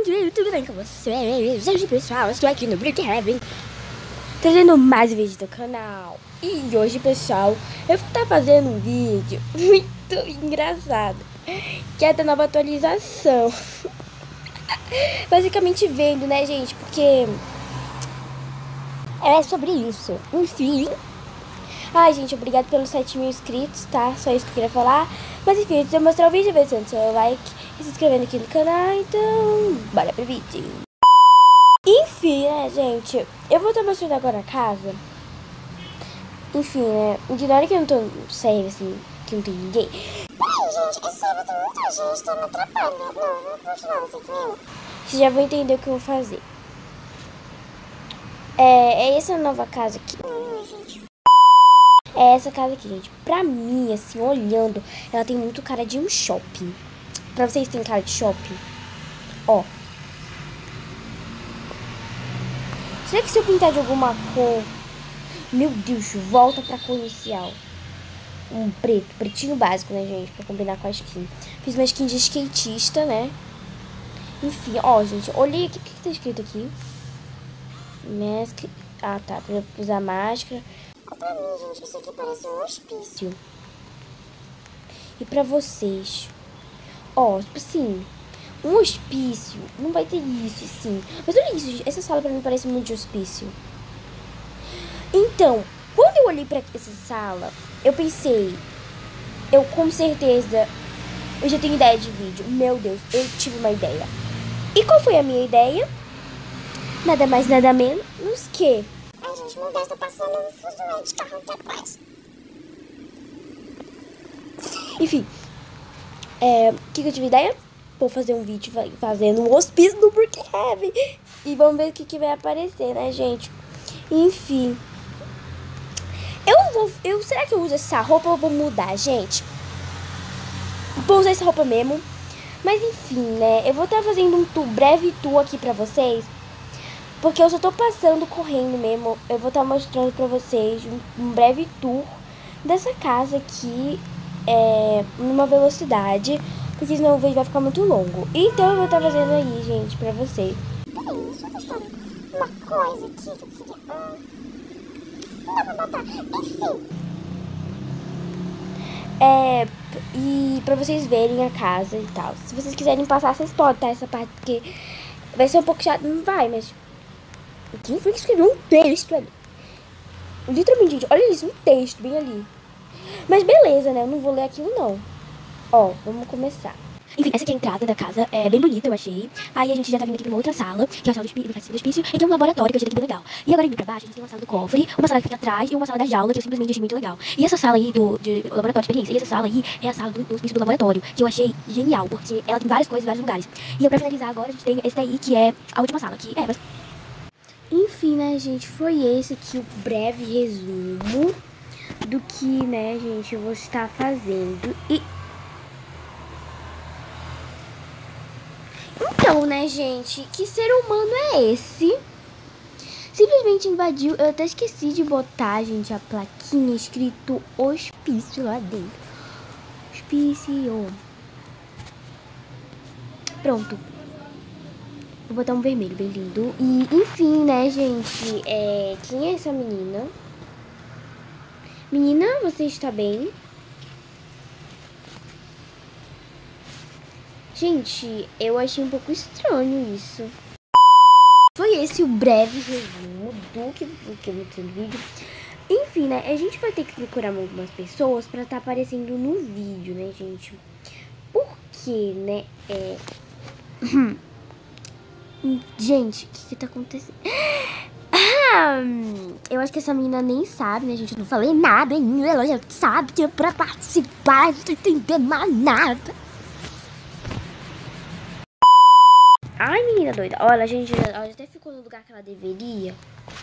muito, tudo bem com vocês? Hoje, pessoal, eu estou aqui no Brookhaven trazendo mais vídeos do canal. E hoje, pessoal, eu vou estar fazendo um vídeo muito engraçado, que é da nova atualização. Basicamente vendo, né, gente, porque é sobre isso. Enfim. Ai, gente, obrigado pelos 7.000 inscritos, tá? Só isso que eu queria falar. Mas enfim, antes de eu mostrar o vídeo, deixando seu like e se inscrevendo aqui no canal. Então, bora pro vídeo. Enfim, né, gente, eu vou estar mostrando agora a casa. Enfim, né, ignora que eu não tô no server, assim, que não tem ninguém. Peraí, gente, esse server tem muita gente, tá me atrapalhando. Não, vou continuar isso aqui mesmo. Vocês já vão entender o que eu vou fazer. É essa nova casa aqui. Não, gente. É essa casa aqui, gente. Pra mim, assim, olhando, ela tem muito cara de um shopping. Pra vocês tem cara de shopping? Ó. Será que se eu pintar de alguma cor... Meu Deus, volta pra cor inicial. Um preto, pretinho básico, né, gente? Pra combinar com a skin. Fiz uma skin de skatista, né? Enfim, ó, gente. Olhei aqui. O que tá escrito aqui? Mask... Ah, tá. Pra usar máscara. Pra mim, gente, isso aqui parece um hospício. E pra vocês? Ó, tipo assim, um hospício não vai ter isso, sim. Mas olha isso, gente, essa sala pra mim parece muito de hospício. Então, quando eu olhei pra essa sala, eu pensei, eu com certeza, eu já tenho ideia de vídeo. Meu Deus, eu tive uma ideia. E qual foi a minha ideia? Nada mais, nada menos que... Ai, gente, meu Deus, tá passando um fuzuê de carro aqui atrás. Enfim, o que eu tive ideia? Vou fazer um vídeo fazendo um hospício no Brookhaven. E vamos ver o que vai aparecer, né, gente? Enfim. Será que eu uso essa roupa ou vou mudar, gente? Vou usar essa roupa mesmo. Mas enfim, né? Eu vou estar fazendo um breve tour aqui pra vocês. Porque eu só tô passando correndo mesmo. Eu vou estar mostrando pra vocês um breve tour dessa casa aqui. Numa velocidade. Porque senão o vídeo vai ficar muito longo. Então eu vou estar fazendo aí, gente, pra vocês. Peraí, deixa eu testar uma coisa aqui que eu queria... Não dá pra botar. Enfim. E pra vocês verem a casa e tal. Se vocês quiserem passar, vocês podem, tá? Essa parte, porque vai ser um pouco chato. Não vai, mas... Quem foi que escreveu um texto ali? Literalmente, gente, olha isso, um texto bem ali. Mas beleza, né? Eu não vou ler aquilo, não. Ó, vamos começar. Enfim, essa aqui é a entrada da casa, é bem bonita, eu achei. Aí a gente já tá vindo aqui pra uma outra sala, que é a sala do hospício, e tem um laboratório que eu achei aqui bem legal. E agora indo pra baixo, a gente tem uma sala do cofre, uma sala que fica atrás e uma sala da jaula, que eu simplesmente achei muito legal. E essa sala aí de laboratório de experiência, e essa sala aí é a sala do hospício do laboratório, que eu achei genial, porque ela tem várias coisas em vários lugares. E pra finalizar agora, a gente tem esse daí, que é a última sala, que é... Enfim, né, gente, foi esse aqui o breve resumo do que, né, gente, eu vou estar fazendo. E... Então, né, gente, que ser humano é esse? Simplesmente invadiu, eu até esqueci de botar, gente, a plaquinha escrito hospício lá dentro. Hospício. Pronto. Vou botar um vermelho bem lindo. E, enfim, né, gente, quem é essa menina? Menina, você está bem? Gente, eu achei um pouco estranho isso. Foi esse o breve resumo do que eu vou ter no vídeo. Enfim, né, a gente vai ter que procurar algumas pessoas pra estar aparecendo no vídeo, né, gente? Porque, né, Gente, o que tá acontecendo? Eu acho que essa menina nem sabe, né, gente? Eu não falei nada ainda. Ela já sabe que é pra participar. Não tô entendendo mais nada. Ai, menina doida. Olha, gente, ela até ficou no lugar que ela deveria.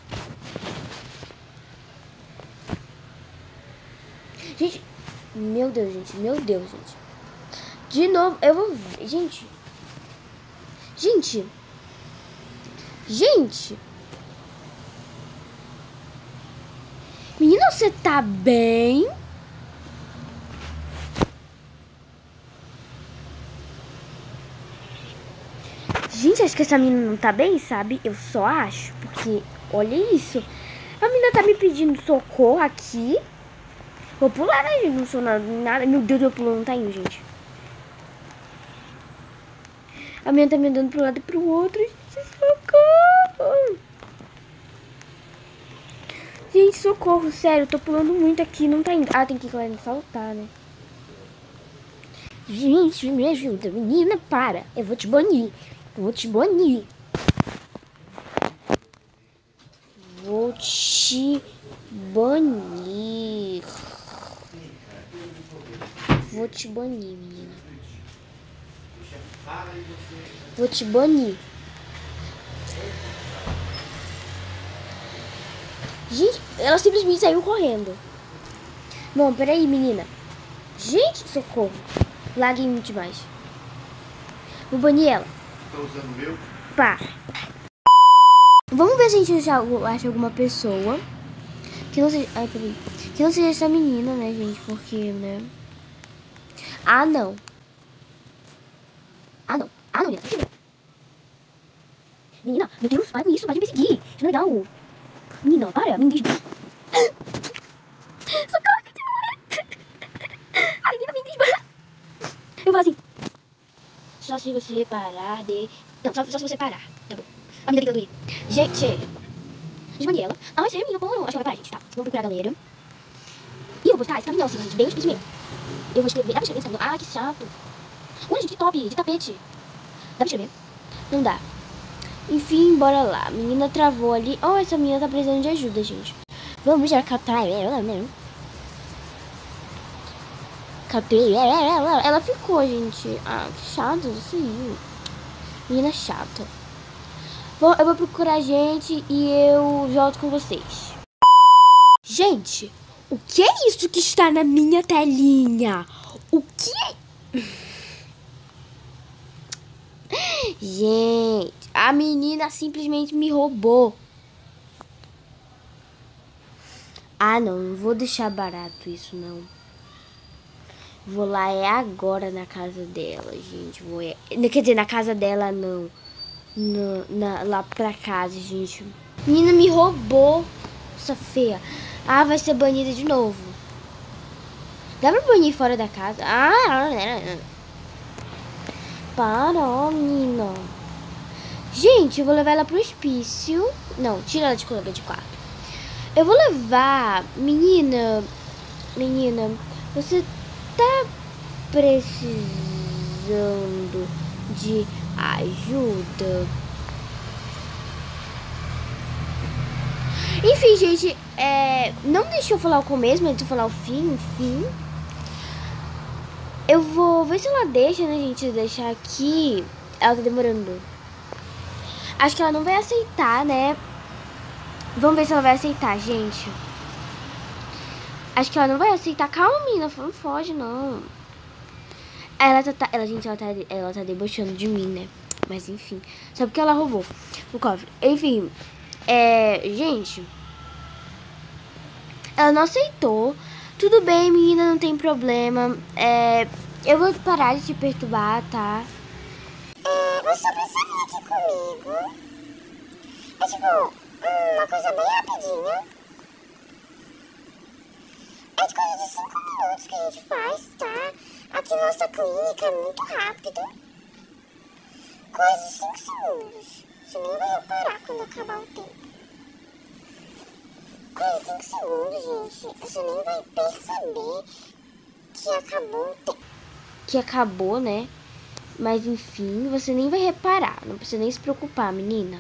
Gente, meu Deus, gente. Meu Deus, gente. De novo, eu vou ver. Gente. Menina, você tá bem? Gente, acho que essa menina não tá bem, sabe? Eu só acho. Porque, olha isso. A menina tá me pedindo socorro aqui. Vou pular, né, gente? Não sou nada. Meu Deus, eu pulo, não tá indo, gente. A menina tá me andando pro lado e pro outro. Gente, socorro. Gente, socorro, sério. Eu tô pulando muito aqui, não tá indo. Ah, tem que ir lá e saltar, né? Gente, me ajuda. Menina, para. Eu vou te banir. Vou te banir. Vou te banir. Vou te banir, menina. Vou te banir. Gente, ela simplesmente saiu correndo. Bom, peraí, menina. Gente, socorro. Laguei muito demais. Vou banir ela. Tá usando o meu? Pá. Vamos ver se a gente acha alguma pessoa que não seja... Ai, peraí. Que não seja essa menina, né, gente? Porque, né? Ah, não. Ah, não. Ah, não, menina. Menina, meu Deus, para com isso. Para de me perseguir. Isso não é legal. Menina, para. Me deixa. Socorro, gente. A menina me deixa. Eu falo assim. Só se você parar de... Não, só se você parar. Tá bom. A menina tentando ir. Gente. Desmani ela. Ai, sério, menina, como? Acho que ela vai parar, gente, tá? Vamos procurar a galera. E eu vou postar esse caminhão, assim, gente. Bem mesmo. Eu vou escrever. Dá pra escrever esse caminhão? Ah, que chato. Olha, gente, que top. De tapete. Dá pra escrever? Não dá. Enfim, bora lá. A menina travou ali. Oh, essa menina tá precisando de ajuda, gente. Vamos já catar ela, né? Catei ela. Ela ficou, gente. Ah, que chato isso aí. Menina chata. Bom, eu vou procurar gente e eu volto com vocês. Gente, o que é isso que está na minha telinha? O que é... Gente, a menina simplesmente me roubou. Ah, não vou deixar barato isso, não. Vou lá agora na casa dela, gente. Quer dizer, na casa dela, não. Lá pra casa, gente. Menina me roubou. Essa feia. Ah, vai ser banida de novo. Dá pra banir fora da casa? Ah, para, menina. Gente, eu vou levar ela pro hospício. Não, tira ela de colega de quarto. Eu vou levar... Menina, você tá precisando de ajuda? Enfim, gente, não deixa eu falar o começo, mas deixa eu falar o fim, enfim. Eu vou ver se ela deixa, né, gente, deixar aqui. Ela tá demorando. Acho que ela não vai aceitar, né? Vamos ver se ela vai aceitar, gente. Acho que ela não vai aceitar. Calma, menina, não foge, não. Ela tá debochando de mim, né? Mas enfim, só porque ela roubou o cofre. Enfim, gente, ela não aceitou. Tudo bem, menina, não tem problema. Eu vou parar de te perturbar, tá? Você precisa vir aqui comigo. É tipo, uma coisa bem rapidinha. É de coisa de 5 minutos que a gente faz, tá? Aqui na nossa clínica é muito rápido. Coisa de 5 segundos. Você nem vai reparar quando acabar o tempo. Coisa de 5 segundos, gente. Você nem vai perceber que acabou o tempo. Que acabou, né? Mas enfim, você nem vai reparar. Não precisa nem se preocupar, menina.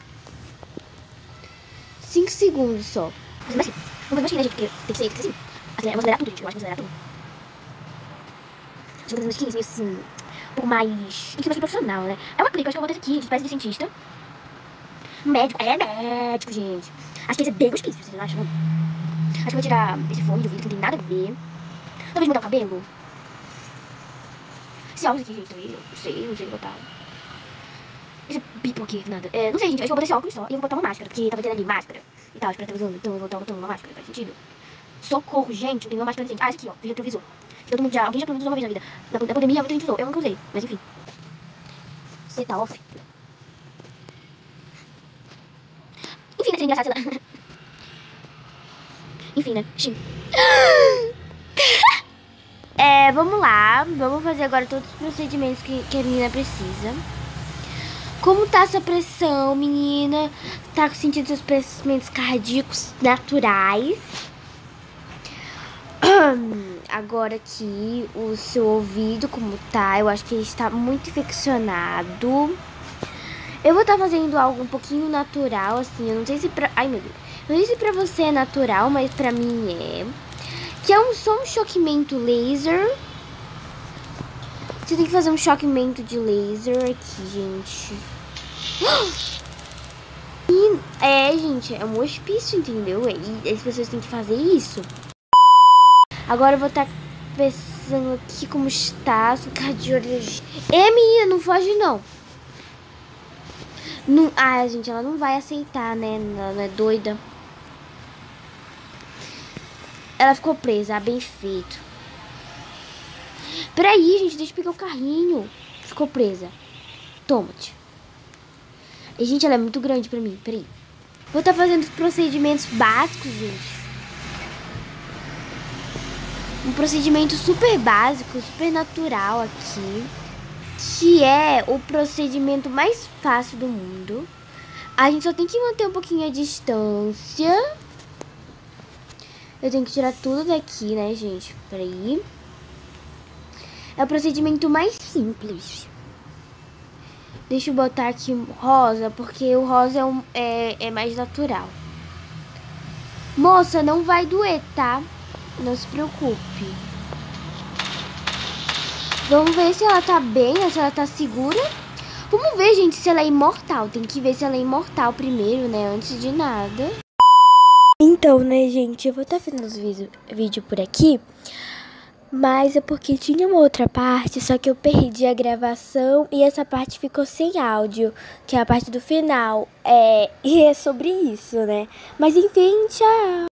5 segundos só. Mas assim, não vai gente, porque tem que ser assim. Vamos acelerar tudo, gente. Eu acho que vamos acelerar tudo. Deixa eu fazer umas 15 meio assim. Um pouco mais. Tem que ser mais profissional, né? É uma clínica, acho que eu vou ter aqui, de espécie de cientista. Médico, médico, gente. Acho que esse é bem hospício, vocês não acham, não? Acho que eu vou tirar esse fone de ouvido que não tem nada a ver. Talvez mudar o cabelo. Esse óculos aqui, gente, não sei botar. Esse bipo aqui, nada. Não sei, gente, acho que eu vou botar esse óculos só. E eu vou botar uma máscara, porque tava tendo ali máscara e tal, pra estar usando. Então eu vou botar uma máscara, faz sentido? Socorro, gente, eu tenho uma máscara decente. Ah, esse aqui, ó, retrovisor. Todo mundo alguém já pelo menos usou uma vez na vida. Da pandemia, muita gente usou, eu nunca usei, mas enfim. Você tá off. ser engraçado, sei lá. Enfim, né? Sim. Vamos lá. Vamos fazer agora todos os procedimentos que a menina precisa. Como tá essa pressão, menina? Tá sentindo seus batimentos cardíacos naturais? Agora aqui, o seu ouvido, como tá? Eu acho que ele está muito infeccionado. Eu vou estar fazendo algo um pouquinho natural, assim. Eu não sei se pra... Ai, meu Deus. Eu não sei se pra você é natural, mas pra mim é. Que é só um choquimento laser. Você tem que fazer um choquimento de laser aqui, gente. Gente, é um hospício, entendeu? E as pessoas têm que fazer isso. Agora eu vou estar pensando aqui como está. Ficar de olho. Menina, não foge não. Gente, ela não vai aceitar, né? Ela é doida. Ela ficou presa, bem feito. Peraí, gente, deixa eu pegar o carrinho. Ficou presa. Toma-te. E, gente, ela é muito grande pra mim, peraí. Vou estar fazendo os procedimentos básicos, gente. Um procedimento super básico, super natural aqui. Que é o procedimento mais fácil do mundo. A gente só tem que manter um pouquinho a distância. Eu tenho que tirar tudo daqui, né, gente? Peraí. É o procedimento mais simples. Deixa eu botar aqui rosa, porque o rosa é mais natural. Moça, não vai doer, tá? Não se preocupe. Vamos ver se ela tá bem, se ela tá segura. Vamos ver, gente, se ela é imortal. Tem que ver se ela é imortal primeiro, né? Antes de nada. Então, né, gente, eu vou estar fazendo os vídeo por aqui. Mas é porque tinha uma outra parte, só que eu perdi a gravação e essa parte ficou sem áudio, que é a parte do final. E é sobre isso, né? Mas enfim, tchau!